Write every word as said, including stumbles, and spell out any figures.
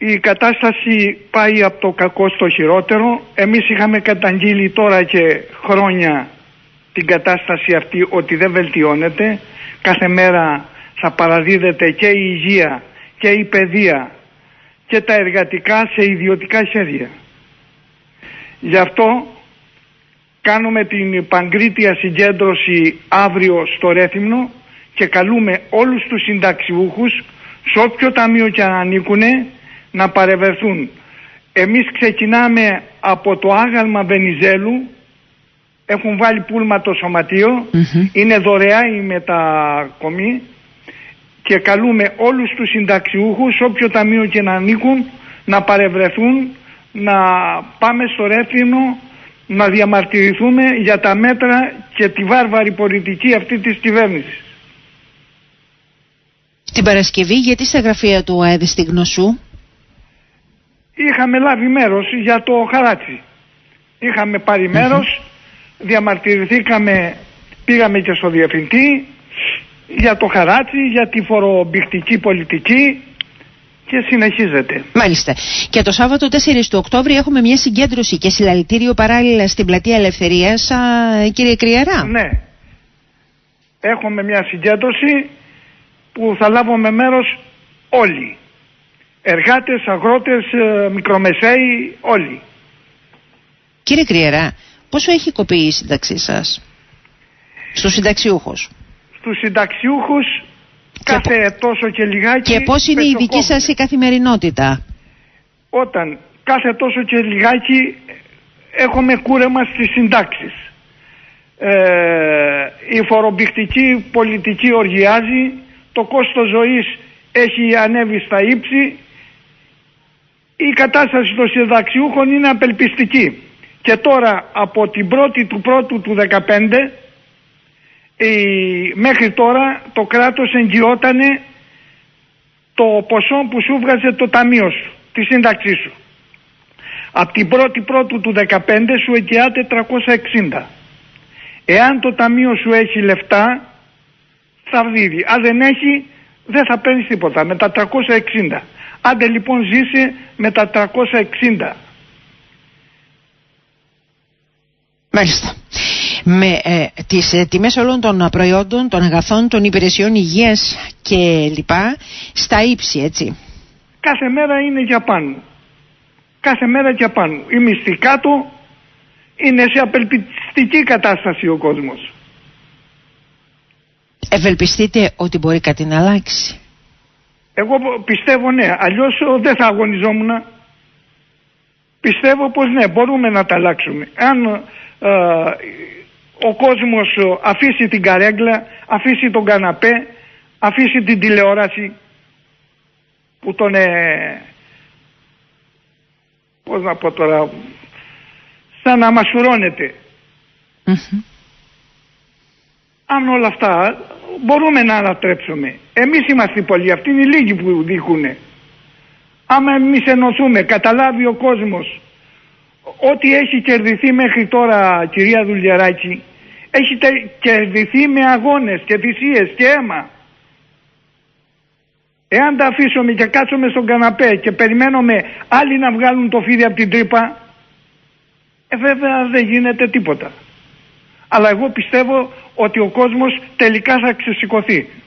η κατάσταση πάει από το κακό στο χειρότερο. Εμείς είχαμε καταγγείλει τώρα και χρόνια την κατάσταση αυτή, ότι δεν βελτιώνεται. Κάθε μέρα θα παραδίδεται και η υγεία και η παιδεία και τα εργατικά σε ιδιωτικά χέρια. Γι' αυτό κάνουμε την παγκρίτια συγκέντρωση αύριο στο Ρέθυμνο και καλούμε όλους τους συνταξιούχους, σε όποιο ταμείο και αν ανήκουνε, να παρευρεθούν. Εμείς ξεκινάμε από το άγαλμα Βενιζέλου, έχουν βάλει πούλμα το σωματείο, mm-hmm. είναι δωρεά η μετακομή και καλούμε όλους τους συνταξιούχους, σε όποιο ταμείο και να ανήκουν, να παρευρεθούν, να πάμε στο Ρέθυμνο να διαμαρτυρηθούμε για τα μέτρα και τη βάρβαρη πολιτική αυτή της κυβέρνησης. Την Παρασκευή γιατί στα γραφεία του ΑΕΔ στη Γνωσού? Είχαμε λάβει μέρος για το χαράτσι. Είχαμε πάρει μέρος, mm-hmm. διαμαρτυρηθήκαμε, πήγαμε και στο διευθυντή για το χαράτσι, για τη φορομπηχτική πολιτική και συνεχίζεται. Μάλιστα. Και το Σάββατο τέσσερις του Οκτώβρη έχουμε μια συγκέντρωση και συλλαλητήριο παράλληλα στην Πλατεία Ελευθερίας, α, κύριε Κρυαρά. Ναι. Έχουμε μια συγκέντρωση που θα λάβουμε μέρος όλοι. Εργάτες, αγρότες, μικρομεσαίοι, όλοι. Κύριε Κρυαρά, πόσο έχει κοπεί η σύνταξή σας στους συνταξιούχους? Στους συνταξιούχους κάθε και τόσο και λιγάκι. Και πώς είναι η δική σας η καθημερινότητα? Όταν κάθε τόσο και λιγάκι έχουμε κούρεμα στις συντάξεις. Ε, η φορομπηχτική πολιτική οργιάζει, το κόστος ζωής έχει ανέβει στα ύψη, η κατάσταση των συνταξιούχων είναι απελπιστική. Και τώρα από την πρώτη του πρώτου του δεκαπέντε η, μέχρι τώρα το κράτος εγγυότανε το ποσό που σου βγάζε το ταμείο σου, τη σύνταξή σου. Από την πρώτη πρώτου του δεκαπέντε σου εγγυάται τριακόσια εξήντα. Εάν το ταμείο σου έχει λεφτά θα δίδει, αν δεν έχει δεν θα παίρνεις τίποτα με τα τριακόσια εξήντα. Άντε λοιπόν ζήσει με τα τριακόσια εξήντα. Μάλιστα. Με ε, τις ε, τιμές όλων των προϊόντων, των αγαθών, των υπηρεσιών υγείας και λοιπά στα ύψη, έτσι. Κάθε μέρα είναι για πάνω. Κάθε μέρα για πάνω. Η μισθή κάτω, είναι σε απελπιστική κατάσταση ο κόσμος. Ευελπιστείτε ότι μπορεί κάτι να αλλάξει? Εγώ πιστεύω ναι, αλλιώς δεν θα αγωνιζόμουν. Πιστεύω πως ναι, μπορούμε να τα αλλάξουμε. Αν ε, ο κόσμος αφήσει την καρέγκλα, αφήσει τον καναπέ, αφήσει την τηλεόραση που τον ε, πώς να πω τώρα, σαν να μασουρώνεται. Mm-hmm. Αν όλα αυτά μπορούμε να ανατρέψουμε. Εμείς είμαστε πολλοί, αυτοί είναι οι λίγοι που δείχουνε. Άμα εμείς ενωθούμε, καταλάβει ο κόσμος ό,τι έχει κερδιθεί μέχρι τώρα, κυρία Δουλιαράκη, έχει κερδιθεί με αγώνες και θυσίες και αίμα. Εάν τα αφήσουμε και κάτσουμε στον καναπέ και περιμένουμε άλλοι να βγάλουν το φίδι από την τρύπα, ε, βέβαια δεν γίνεται τίποτα. Αλλά εγώ πιστεύω ότι ο κόσμος τελικά θα ξεσηκωθεί.